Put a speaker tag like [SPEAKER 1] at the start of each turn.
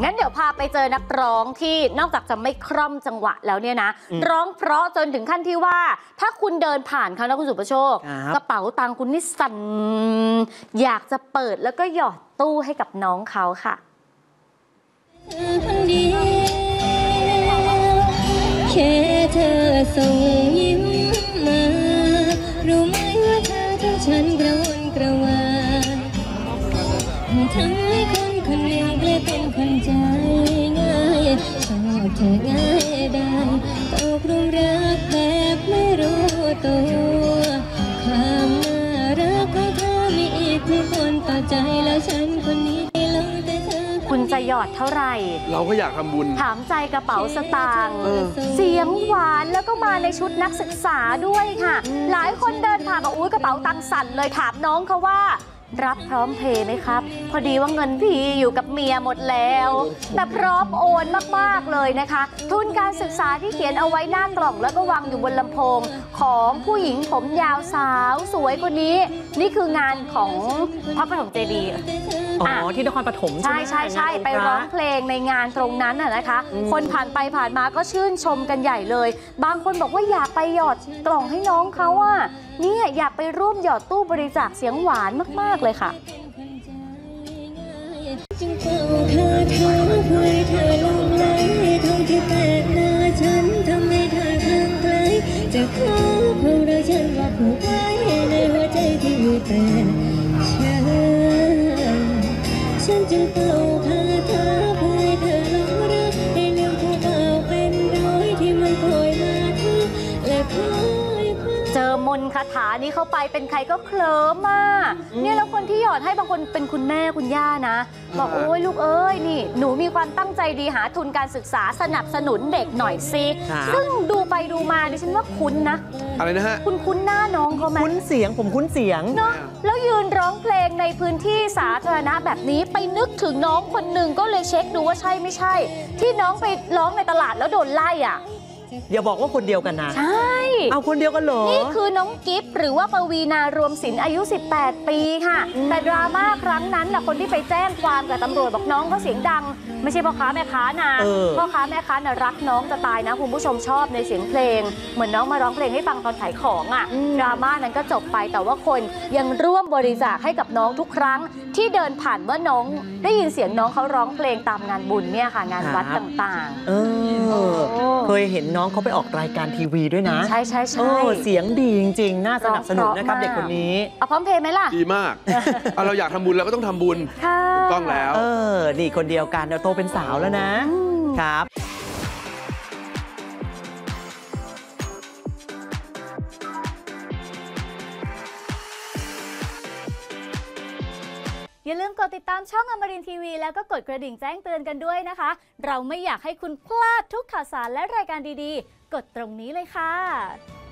[SPEAKER 1] งั้นเดี๋ยวพาไปเจอนักร้องที่นอกจากจะไม่คล่อมจังหวะแล้วเนี่ยนะร้องเพราะจนถึงขั้นที่ว่าถ้าคุณเดินผ่านเขานะคุณสุประโชคกระเป๋าตังค์คุณนี่สั่นอยากจะเปิดแล้วก็หยอดตู้ให้กับน้องเขาค่ะ
[SPEAKER 2] แค่เธอส่งยิ้มมารู้ไหมว่าเธอทั้งฉันกระวนกระวายทำให้คนคนหนึ่งกลายเป็นคนใจง่ายชอบเธอง่ายได้ตกหลุมรักแบบไม่รู้ตัวความน่ารักของเธอมีอิทธิพลต่อใจแล้วฉันคนนี้ลงแต่เธอ
[SPEAKER 1] คุณจะหยอดเท่าไหร่
[SPEAKER 3] เราก็อยากทำบุญ
[SPEAKER 1] ถามใจกระเป๋าสตางค์เสียงหวานแล้วก็มาในชุดนักศึกษาด้วยค่ะหลายคนเดินผ่านมาอุ้ยกระเป๋าตังค์สั่นเลยถามน้องเขาว่ารับพร้อมเพย์ไหมครับพอดีว่าเงินพี่อยู่กับเมียหมดแล้วแต่พร้อมโอนมากๆเลยนะคะทุนการศึกษาที่เขียนเอาไว้หน้ากล่องแล้วก็วางอยู่บนลำโพงของผู้หญิงผมยาวสาวสวยคนนี้นี่คืองานของพระปฐมเจดีย์
[SPEAKER 4] ที่นครปฐม
[SPEAKER 1] ใช่ไปร้องเพลงในงานตรงนั้นนะคะคนผ่านไปผ่านมาก็ชื่นชมกันใหญ่เลยบางคนบอกว่าอยากไปหยอดกล่องให้น้องเขาเนี่ยอยากไปร่วมหยอดตู้บริจาคเสียงหวานมากๆเลยค่ะ
[SPEAKER 2] จึงเฝ้าคาถาเพื่อให้เธอลงไหลท่องที่แปลกหน้าฉันทำให้เธอคลั่งไคล้จะขอพวกเราฉันว่าผูกไว้ในหัวใจที่มีแต่ฉันจึงเฝ้าคาถาเพื่อให้เธอหลงรักให้ลืมผู้เก่าเป็นร้อยที่มันคอยมาทักและคอย
[SPEAKER 1] เจอมนต์คาถานี้เข้าไปเป็นใครก็เคลิ้มมากเนี่ยแล้วคนที่หยอดให้บางคนเป็นคุณแม่คุณย่านะบอกโอ้ยลูกเอ้ยนี่หนูมีความตั้งใจดีหาทุนการศึกษาสนับสนุนเด็กหน่อยสิซึ่งดูไปดูมาดิฉันว่าคุ้นนะ
[SPEAKER 3] อะไรนะฮะ
[SPEAKER 1] คุ้นหน้าน้องเขาไหม
[SPEAKER 4] คุ้นเสียงผมคุ้นเสียง
[SPEAKER 1] เนาะแล้วยืนร้องเพลงในพื้นที่สาธารณะแบบนี้ไปนึกถึงน้องคนหนึ่งก็เลยเช็คดูว่าใช่ไม่ใช่ที่น้องไปร้องในตลาดแล้วโดนไล่
[SPEAKER 4] อย่าบอกว่าคนเดียวกันนะ
[SPEAKER 1] ใช่
[SPEAKER 4] เอาคนเดียวกันเหรอ
[SPEAKER 1] นี่คือน้องกิฟต์หรือว่าปวีณารวมศิลป์อายุ18 ปีค่ะแต่ดราม่าครั้งนั้นน่ะคนที่ไปแจ้งความกับตำรวจบอกน้องเขาเสียงดังไม่ใช่พ่อค้าแม่ค้านะพ่อค้าแม่ค้าน่ะรักน้องจะตายนะคุณผู้ชมชอบในเสียงเพลงเหมือนน้องมาร้องเพลงให้ฟังตอนขายของดราม่านั้นก็จบไปแต่ว่าคนยังร่วมบริจาคให้กับน้องทุกครั้งที่เดินผ่านเมื่อน้องได้ยินเสียงน้องเขาร้องเพลงตามงานบุญเนี่ยค่ะงานวัดต่าง
[SPEAKER 4] ๆเคยเห็นน้องเขาไปออกรายการทีวีด้วยนะ
[SPEAKER 1] ใช่
[SPEAKER 4] เสียงดีจริงๆน่าสนับสนุนนะครับเด็กคนนี้
[SPEAKER 1] เอาพร้อมเพย์ไหมล่ะ
[SPEAKER 3] ดีมากเราอยากทำบุญเราก็ต้องทำบุญถูกต้องแล้ว
[SPEAKER 4] นี่คนเดียวกันเดี๋ยวโตเป็นสาวแล้วนะครับ
[SPEAKER 1] อย่าลืมกดติดตามช่องอมรินทร์ทีวีแล้วก็กดกระดิ่งแจ้งเตือนกันด้วยนะคะเราไม่อยากให้คุณพลาดทุกข่าวสารและรายการดีๆกดตรงนี้เลยค่ะ